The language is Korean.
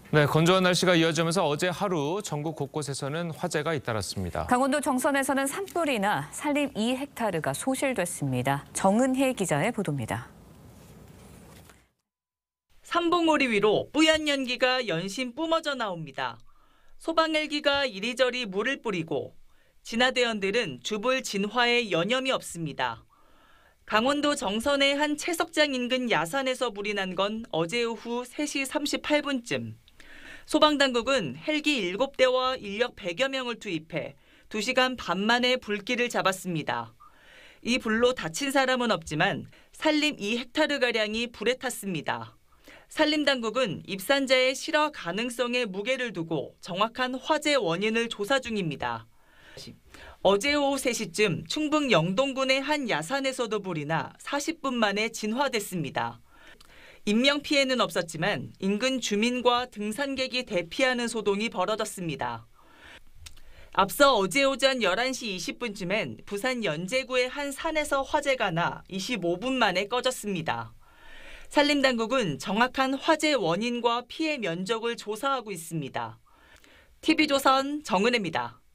네, 건조한 날씨가 이어지면서 어제 하루 전국 곳곳에서는 화재가 잇따랐습니다. 강원도 정선에서는 산불이나 산림 2헥타르가 소실됐습니다. 정은혜 기자의 보도입니다. 삼봉오리 위로 뿌연 연기가 연신 뿜어져 나옵니다. 소방헬기가 이리저리 물을 뿌리고 진화대원들은 주불 진화에 여념이 없습니다. 강원도 정선의 한 채석장 인근 야산에서 불이 난 건 어제 오후 3시 38분쯤. 소방당국은 헬기 7대와 인력 100여 명을 투입해 2시간 반 만에 불길을 잡았습니다. 이 불로 다친 사람은 없지만 산림 2헥타르가량이 불에 탔습니다. 산림당국은 입산자의 실화 가능성에 무게를 두고 정확한 화재 원인을 조사 중입니다. 어제 오후 3시쯤 충북 영동군의 한 야산에서도 불이 나 40분 만에 진화됐습니다. 인명피해는 없었지만 인근 주민과 등산객이 대피하는 소동이 벌어졌습니다. 앞서 어제 오전 11시 20분쯤엔 부산 연제구의 한 산에서 화재가 나 25분 만에 꺼졌습니다. 산림당국은 정확한 화재 원인과 피해 면적을 조사하고 있습니다. TV조선 정은혜입니다.